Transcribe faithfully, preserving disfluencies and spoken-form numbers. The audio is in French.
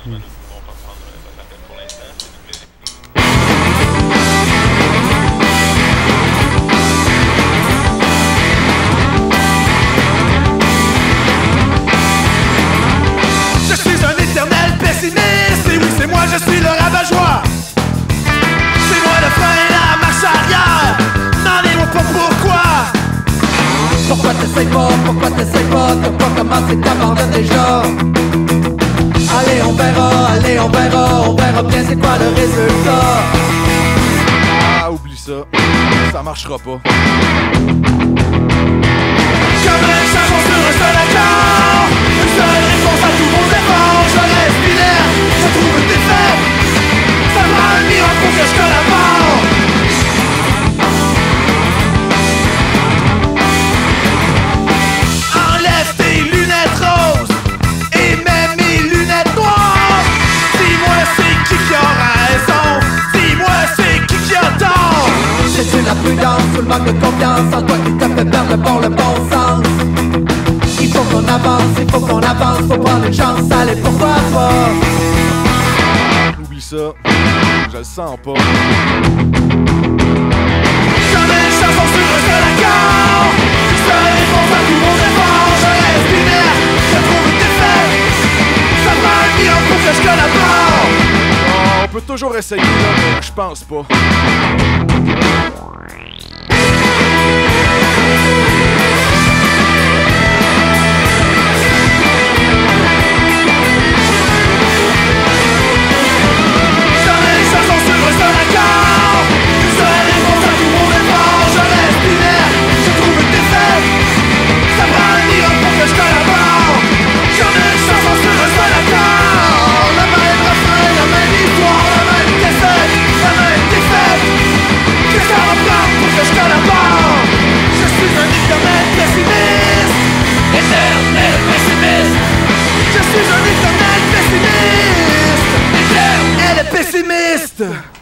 Hmm. Je suis un éternel pessimiste, et oui c'est moi, je suis le rabat-joie. C'est moi le frein et la marche arrière, demandez-moi pas pourquoi. Pourquoi t'essayes pas, pourquoi t'essayes pas, t'as pas commencé, t'abandonnes déjà. Allez on verra, allez on verra, on verra bien c'est quoi le résultat. Ah oublie ça, ça marchera pas. Comme un chanson sur un seul accord, une seule réponse à tous vos efforts. Je reste inerte, je trouve une défaite. Ça prend un miracle pour que je collabore. Enlève tes lunettes roses et mets mes lunettes noires. Dis-moi c'est qui qui a raison, dis-moi c'est qui qui a tort. C'est la prudence ou le manque de confiance en toi qui t'a fait perdre le bon, le bon sens. Il faut qu'on avance, il faut qu'on avance, faut prendre une chance, allez pourquoi pas. Oublie ça, je le sens pas. Comme une chanson sur un seul accord, une seule réponse à tous vos efforts. Je reste inerte, je trouve une défaite. Ça prend un miracle pour que je collabore. Oh, on peut toujours essayer là, mais je pense pas. Je suis un éternel pessimiste, Pessimiste.